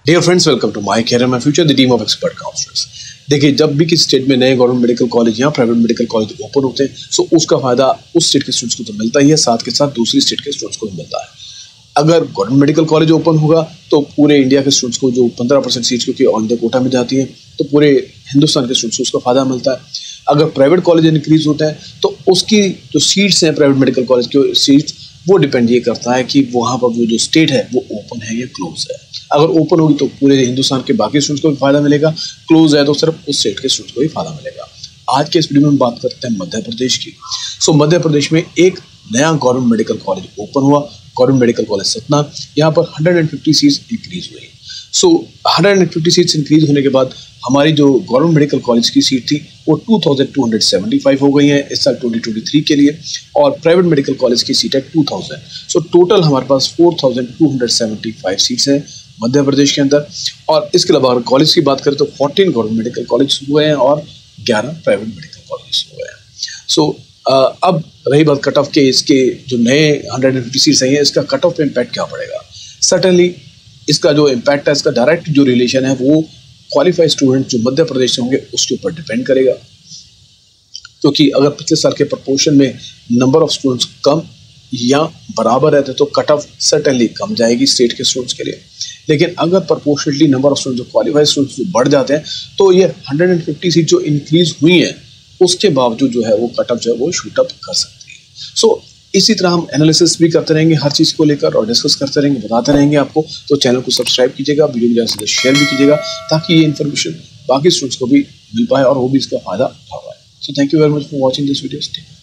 Dear friends, welcome to my career my future, the team of expert counsellors. देखिए, जब भी किसी state में नए गवर्नमेंट मेडिकल कॉलेज या प्राइवेट मेडिकल कॉलेज ओपन होते हैं, सो उसका फायदा उस स्टेट के स्टूडेंट्स को तो मिलता ही है, साथ के साथ दूसरी स्टेट के स्टूडेंट्स को भी मिलता है। अगर गवर्नमेंट मेडिकल कॉलेज ओपन होगा तो पूरे इंडिया के स्टूडेंट्स को जो 15% सीट्स क्योंकि ऑल इंडिया कोटा में जाती है, तो पूरे हिंदुस्तान के स्टूडेंट्स को उसका फायदा मिलता है। अगर प्राइवेट कॉलेज इंक्रीज होता है तो उसकी जो सीट्स हैं प्राइवेट मेडिकल कॉलेज की सीट्स, वो डिपेंड ये करता है कि वहाँ पर जो स्टेट है वो ओपन है या क्लोज है। अगर ओपन होगी तो पूरे हिंदुस्तान के बाकी स्टूडेंट्स को भी फायदा मिलेगा, क्लोज है तो सिर्फ उस स्टेट के स्टूडेंट्स को भी फायदा मिलेगा। आज के इस वीडियो में हम बात करते हैं मध्य प्रदेश की। मध्य प्रदेश में एक नया गवर्नमेंट मेडिकल कॉलेज ओपन हुआ, गवर्नमेंट मेडिकल कॉलेज सतना। यहाँ पर 150 सीट्स इंक्रीज हुई। 150 सीट्स इंक्रीज होने के बाद हमारी जो गवर्नमेंट मेडिकल कॉलेज की सीट थी वो 2275 हो गई है इस साल 2023 के लिए, और प्राइवेट मेडिकल कॉलेज की सीट है 2000। टोटल हमारे पास 4275 सीट्स हैं मध्य प्रदेश के अंदर। और इसके अलावा अगर कॉलेज की बात करें तो 14 गवर्नमेंट मेडिकल कॉलेज हुए हैं और 11 प्राइवेट मेडिकल कॉलेज हुए हैं। अब रही बात कट ऑफ के, इसके जो नए 150 सीट्स आई हैं, इसका कट ऑफ पे इम्पैक्ट क्या पड़ेगा। सर्टेनली इसका जो इम्पैक्ट है, इसका डायरेक्ट जो रिलेशन है वो क्वालिफाइड स्टूडेंट जो मध्य प्रदेश से होंगे उसके ऊपर डिपेंड करेगा। क्योंकि अगर पिछले साल के प्रपोर्शन में नंबर ऑफ स्टूडेंट्स कम या बराबर रहते तो कट ऑफ सर्टेनली कम जाएगी स्टेट के स्टूडेंट्स के लिए। लेकिन अगर प्रपोर्शनली नंबर ऑफ स्टूडेंट्स जो क्वालिफाइड स्टूडेंट्स जो बढ़ जाते हैं तो ये 150 सीट जो इंक्रीज हुई हैं उसके बावजूद जो है वो कट ऑफ जो है वो शूट अप कर सकती है। इसी तरह हम एनालिसिस भी करते रहेंगे हर चीज़ को लेकर और डिस्कस करते रहेंगे, बताते रहेंगे आपको। तो चैनल को सब्सक्राइब कीजिएगा, वीडियो को ज़्यादा से शेयर भी कीजिएगा ताकि ये इन्फॉर्मेशन बाकी स्टूडेंट्स को भी मिल पाए और वो भी इसका फायदा उठा पाए। Thank you very much for watching this video.